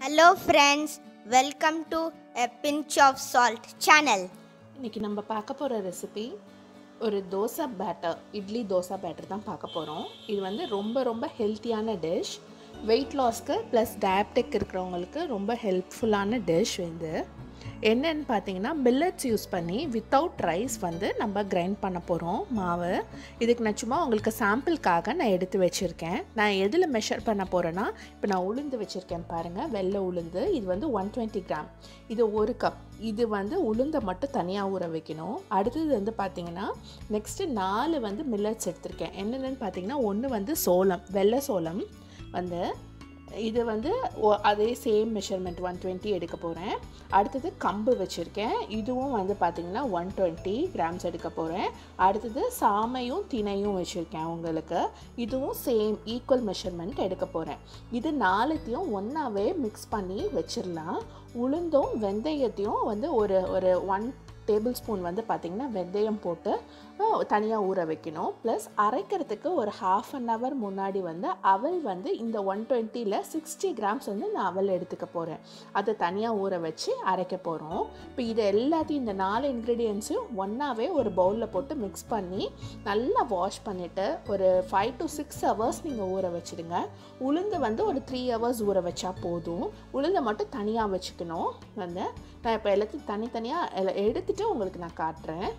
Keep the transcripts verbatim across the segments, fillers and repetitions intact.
Hello friends, welcome to a pinch of salt channel. இன்றைக்கி நம்ம பார்க்க போகிற ரெசிபி ஒரு தோசை பேட்டர், இட்லி தோசை பேட்டர் தான் பார்க்க போகிறோம். இது வந்து ரொம்ப ரொம்ப ஹெல்த்தியான டிஷ். வெயிட் லாஸ்க்கு ப்ளஸ் டயபெட்டிக் இருக்கிறவங்களுக்கு ரொம்ப ஹெல்ப்ஃபுல்லான டிஷ். இது என்னென்னு பார்த்தீங்கன்னா மில்லட்ஸ் யூஸ் பண்ணி வித்தவுட் ரைஸ் வந்து நம்ம கிரைண்ட் பண்ண போகிறோம் மாவு. இதுக்கு நான் சும்மா உங்களுக்கு சாம்பிளுக்காக நான் எடுத்து வச்சுருக்கேன். நான் எதில் மெஷர் பண்ண போகிறேன்னா, இப்போ நான் உளுந்து வச்சுருக்கேன் பாருங்கள், வெள்ளை உளுந்து. இது வந்து ஒன் டுவெண்ட்டி கிராம், இது ஒரு கப். இது வந்து உளுந்தை மட்டும் தனியாக ஊற வைக்கணும். அடுத்தது வந்து பார்த்திங்கன்னா நெக்ஸ்ட்டு நாலு வந்து மில்லட்ஸ் எடுத்திருக்கேன். என்னென்னு பார்த்தீங்கன்னா ஒன்று வந்து சோளம், வெள்ளை சோளம் வந்து இது வந்து அதே சேம் மெஷர்மெண்ட் ஒன் டுவெண்ட்டி எடுக்க போகிறேன். அடுத்தது கம்பு வச்சுருக்கேன், இதுவும் வந்து பார்த்திங்கன்னா ஒன் டுவெண்ட்டி கிராம்ஸ் எடுக்க போகிறேன். அடுத்தது சாமையும் திணையும் வச்சுருக்கேன் உங்களுக்கு, இதுவும் சேம் ஈக்குவல் மெஷர்மெண்ட் எடுக்க போகிறேன். இது நாலுத்தையும் ஒன்றாவே மிக்ஸ் பண்ணி வச்சிடலாம். உளுந்தும் வெந்தயத்தையும் வந்து ஒரு ஒரு ஒன் டேபிள் ஸ்பூன் வந்து பார்த்திங்கன்னா வெந்தயம் போட்டு தனியாக ஊற வைக்கணும். ப்ளஸ் அரைக்கிறதுக்கு ஒரு ஹாஃப் அன் ஹவர் முன்னாடி வந்து அவல் வந்து இந்த ஒன் டுவெண்ட்டியில் சிக்ஸ்டி கிராம்ஸ் வந்து நான் அவல் எடுத்துக்க போகிறேன். அதை தனியாக ஊற வச்சு அரைக்க போகிறோம். இப்போ இது எல்லாத்தையும் இந்த நாலு இன்க்ரீடியன்ஸையும் ஒன்றாவே ஒரு பவுலில் போட்டு மிக்ஸ் பண்ணி நல்லா வாஷ் பண்ணிவிட்டு ஒரு ஃபைவ் டு சிக்ஸ் ஹவர்ஸ் நீங்கள் ஊற வச்சுடுங்க. உளுந்து வந்து ஒரு த்ரீ ஹவர்ஸ் ஊற வச்சா போதும். உளுந்தை மட்டும் தனியாக வச்சுக்கணும். வந்து நான் இப்போ எல்லாத்தையும் தனித்தனியாக எடுத்துகிட்டு உங்களுக்கு நான் காட்டுறேன்.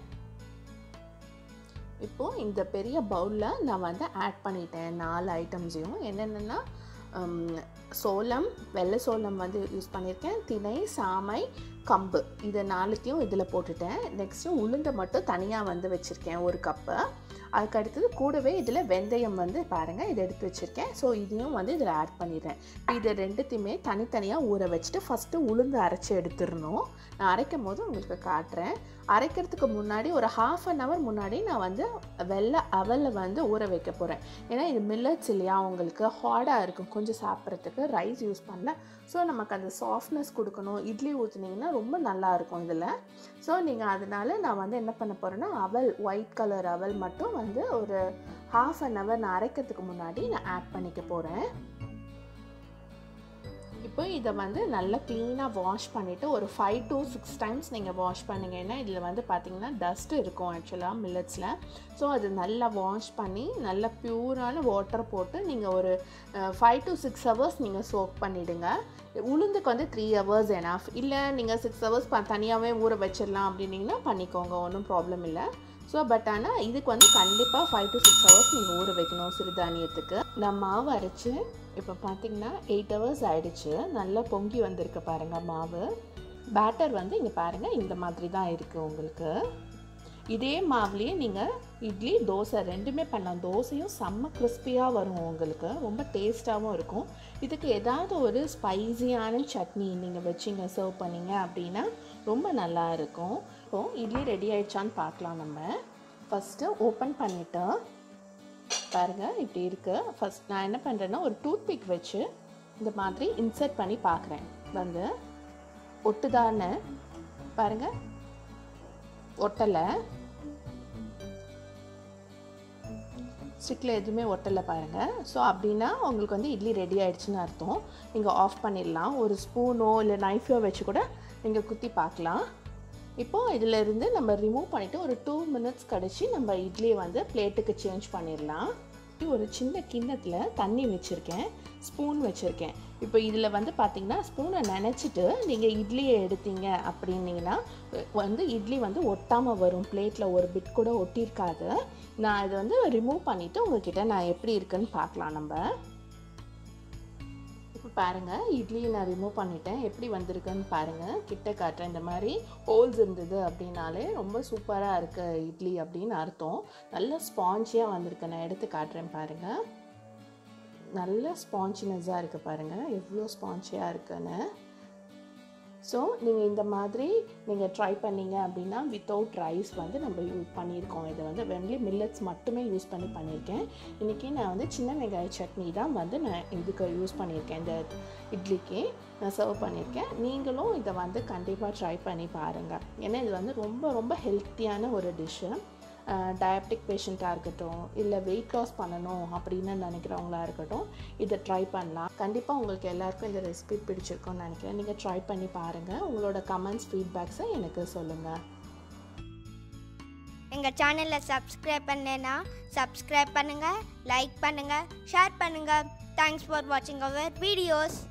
இப்போது இந்த பெரிய பவுலில் நான் வந்து ஆட் பண்ணிட்டேன் நாலு ஐட்டம்ஸையும். என்னென்னா சோளம், வெள்ளை சோளம் வந்து யூஸ் பண்ணியிருக்கேன், திணை, சாமை, கம்பு, இது நாலுத்தையும் இதில் போட்டுட்டேன். நெக்ஸ்ட்டு உளுந்தை மட்டும் தனியாக வந்து வச்சுருக்கேன் ஒரு கப்பு. அதுக்கு அடுத்தது கூடவே இதில் வெந்தயம் வந்து பாருங்கள் இதை எடுத்து வச்சுருக்கேன். ஸோ இதையும் வந்து இதில் ஆட் பண்ணிடுறேன். இப்போ இதை ரெண்டுத்தையுமே தனித்தனியாக ஊற வச்சுட்டு ஃபஸ்ட்டு உளுந்து அரைச்சி எடுத்துடணும். நான் அரைக்கும் போது உங்களுக்கு காட்டுறேன். அரைக்கிறதுக்கு முன்னாடி ஒரு ஹாஃப் அன் ஹவர் முன்னாடி நான் வந்து வெள்ளை அவலில் வந்து ஊற வைக்க போகிறேன். ஏன்னா இது மில்லட்ஸ் இல்லையா, உங்களுக்கு ஹார்டாக இருக்கும் கொஞ்சம் சாப்பிட்றதுக்கு. ரைஸ் யூஸ் பண்ணல, ஸோ நமக்கு அந்த சாஃப்ட்னஸ் கொடுக்கணும். இட்லி ஊற்றுனீங்கன்னா ரொம்ப நல்லாயிருக்கும் இதில். ஸோ நீங்கள் அதனால நான் வந்து என்ன பண்ண போகிறேன்னா அவல், ஒயிட் கலர் அவல் மட்டும் வந்து ஒரு ஹாஃப் அன் ஹவர் நான் அரைக்கிறதுக்கு முன்னாடி நான் ஆட் பண்ணிக்க போகிறேன். இப்போ இதை வந்து நல்லா க்ளீனாக வாஷ் பண்ணிவிட்டு ஒரு ஃபைவ் டு சிக்ஸ் டைம்ஸ் நீங்கள் வாஷ் பண்ணிங்கன்னா இதில் வந்து பார்த்திங்கன்னா டஸ்ட் இருக்கும் ஆக்சுவலாக மில்லட்ஸில். ஸோ அது நல்லா வாஷ் பண்ணி நல்லா ப்யூரான வாட்டர் போட்டு நீங்கள் ஒரு ஃபைவ் டு சிக்ஸ் ஹவர்ஸ் நீங்கள் சோக் பண்ணிவிடுங்க. உளுந்துக்கு வந்து த்ரீ ஹவர்ஸ் எனாஃப். இல்லை நீங்கள் சிக்ஸ் ஹவர்ஸ் ப தனியாகவே ஊற வச்சிடலாம் அப்படின்னிங்கன்னா பண்ணிக்கோங்க, ஒன்றும் ப்ராப்ளம் இல்லை. ஸோ பட் ஆனால் இதுக்கு வந்து கண்டிப்பாக ஃபைவ் டு சிக்ஸ் ஹவர்ஸ் நீங்கள் ஊற வைக்கணும் சிறுதானியத்துக்கு. நான் மாவு அரைச்சி இப்போ பார்த்திங்கன்னா எயிட் ஹவர்ஸ் ஆகிடுச்சு. நல்லா பொங்கி வந்திருக்கு பாருங்கள் மாவு. பேட்டர் வந்து இங்கே பாருங்கள் இந்த மாதிரி தான் இருக்குது உங்களுக்கு. இதே மாவுலேயே நீங்கள் இட்லி, தோசை ரெண்டுமே பண்ணலாம். தோசையும் செம்ம கிறிஸ்பியாக வரும் உங்களுக்கு, ரொம்ப டேஸ்ட்டாகவும் இருக்கும். இதுக்கு ஏதாவது ஒரு ஸ்பைஸியான சட்னி நீங்கள் வச்சிங்க சர்வ் பண்ணிங்க அப்படின்னா ரொம்ப நல்லா இருக்கும். இப்போ இட்லி ரெடி ஆகிடுச்சான்னு பார்க்கலாம். நம்ம ஃபஸ்ட்டு ஓப்பன் பண்ணிவிட்டு பாருங்கள் இப்படி இருக்குது. ஃபஸ்ட் நான் என்ன பண்ணுறேன்னா ஒரு டூத் பிக் வச்சு இந்த மாதிரி இன்சர்ட் பண்ணி பார்க்குறேன். வந்து ஒட்டுதான்னு பாருங்கள், ஒட்டலை, ஸ்டிக்கில் எதுவுமே ஒட்டலை பாருங்கள். ஸோ அப்படின்னா உங்களுக்கு வந்து இட்லி ரெடி ஆகிடுச்சின்னு அர்த்தம். நீங்கள் ஆஃப் பண்ணிடலாம். ஒரு ஸ்பூனோ இல்லை நைஃபோ வச்சு கூட நீங்கள் குத்தி பார்க்கலாம். இப்போது இதிலேருந்து நம்ம ரிமூவ் பண்ணிவிட்டு ஒரு டூ மினிட்ஸ் கழிச்சு நம்ம இட்லியை வந்து பிளேட்டுக்கு சேஞ்ச் பண்ணிடலாம். ஒரு சின்ன கிண்ணத்தில் தண்ணி வச்சுருக்கேன், ஸ்பூன் வச்சுருக்கேன். இப்போ இதில் வந்து பார்த்திங்கன்னா ஸ்பூனை நினச்சிட்டு நீங்கள் இட்லியை எடுத்தீங்க அப்படின்னிங்கன்னா வந்து இட்லி வந்து ஒட்டாமல் வரும். பிளேட்டில் ஒரு பிட் கூட ஒட்டியிருக்காது. நான் இதை வந்து ரிமூவ் பண்ணிவிட்டு உங்கள்கிட்ட நான் எப்படி இருக்குன்னு பார்க்கலாம். நம்ம இப்போ பாருங்கள் இட்லியை நான் ரிமூவ் பண்ணிட்டேன், எப்படி வந்திருக்குன்னு பாருங்கள். கிட்ட காட்டுறேன். இந்த மாதிரி ஹோல்ஸ் இருந்தது அப்படின்னாலே ரொம்ப சூப்பராக இருக்குது இட்லி அப்படின்னு அர்த்தம். நல்ல ஸ்பாஞ்சியாக வந்திருக்கு. நான் எடுத்து காட்டுறேன் பாருங்கள். நல்ல ஸ்பாஞ்சினஸாக இருக்குது பாருங்கள், எவ்வளோ ஸ்பாஞ்சியாக இருக்குன்னு. ஸோ நீங்கள் இந்த மாதிரி நீங்கள் ட்ரை பண்ணிங்க அப்படின்னா வித்தவுட் ரைஸ் வந்து நம்ம யூஸ் பண்ணியிருக்கோம். இதை வந்து வென்லி மில்லட்ஸ் மட்டுமே யூஸ் பண்ணி பண்ணியிருக்கேன். இன்றைக்கி நான் வந்து சின்ன வெங்காய சட்னி தான் வந்து நான் இதுக்கு யூஸ் பண்ணியிருக்கேன். இந்த இட்லிக்கு நான் சர்வ் பண்ணியிருக்கேன். நீங்களும் இதை வந்து கண்டிப்பாக ட்ரை பண்ணி பாருங்கள். ஏன்னா இது வந்து ரொம்ப ரொம்ப ஹெல்த்தியான ஒரு டிஷ்ஷு. டயபெட்டிக் பேஷண்ட்டாக இருக்கட்டும், இல்லை வெயிட் லாஸ் பண்ணணும் அப்படின்னு நினைக்கிறவங்களா இருக்கட்டும், இதை ட்ரை பண்ணலாம். கண்டிப்பாக உங்களுக்கு எல்லாருக்கும் இந்த ரெசிபி பிடிச்சிருக்கும்னு நினைக்கிறேன். நீங்கள் ட்ரை பண்ணி பாருங்கள். உங்களோட கமெண்ட்ஸ், ஃபீட்பேக்ஸை எனக்கு சொல்லுங்கள். எங்கள் சேனலை சப்ஸ்கிரைப் பண்ணேன்னா சப்ஸ்கிரைப் பண்ணுங்கள், லைக் பண்ணுங்கள், ஷேர் பண்ணுங்கள். தேங்க்ஸ் ஃபார் வாட்சிங் அவர் வீடியோஸ்.